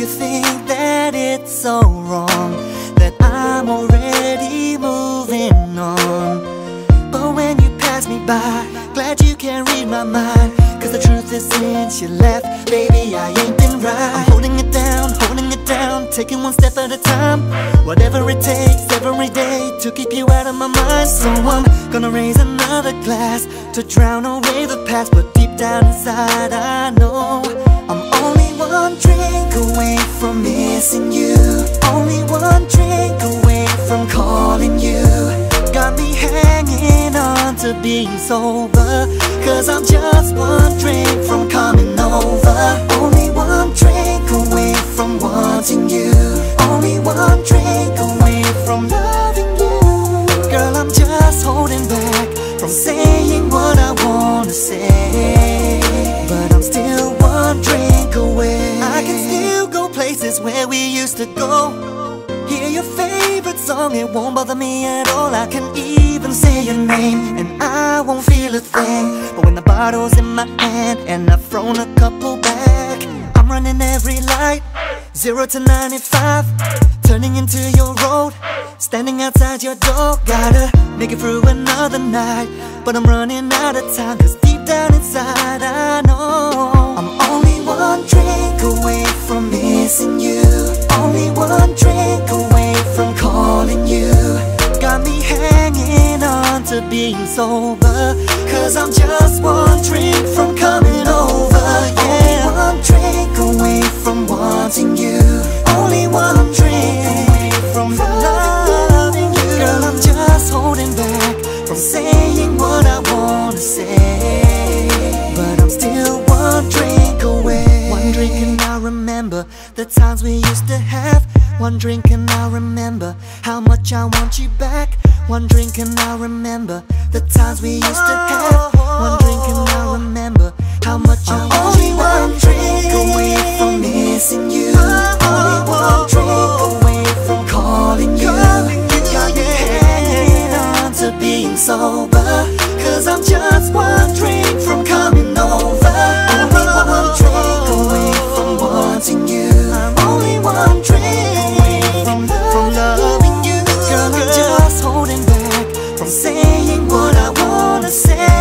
you think that it's so wrong that I'm already moving on? But when you pass me by, glad you can read my mind. Cause the truth is since you left, baby, I ain't been right. I'm holding it down, taking one step at a time. Whatever it takes every day to keep you out of my mind. So I'm gonna raise another glass to drown away the past. But deep down inside I know I'm only one drink away from missing you. Only one drink away from calling you. Got me hanging on to being sober, cause I'm just one drink from coming over. Only one drink away from wanting you. Only one drink away from loving you. Girl, I'm just holding back from saying what I wanna say, but I'm still one drink away. I can still go places where we used to go, hear your favorite song, it won't bother me at all. I can even say your name and I won't feel a thing. But when the bottle's in my hand and I've thrown a couple back, I'm running every light, 0 to 95, turning into your road, standing outside your door. Gotta make it through another night, but I'm running out of time. Cause deep down inside I know I'm only one drink away from missing you. Only one drink away from calling you. Got me hanging on to being sober, cause I'm just one drink from coming over. Yeah, only one drink away from wanting you. Only one drink away from loving you. Girl, I'm just holding back from saying what I wanna say, but I'm still one drink away. One drink and I remember the times we used to have. One drink and I remember how much I want you back. One drink and I remember the times we used to have. One drink and I remember how much I want you back. Only one drink away from missing you. Only one drink away from calling you. Got me hanging on to being sober, cause I'm just one drink from coming over. Only one drink away from wanting you. Only one drink away from loving you. Girl, I'm just holding back from saying what I wanna say,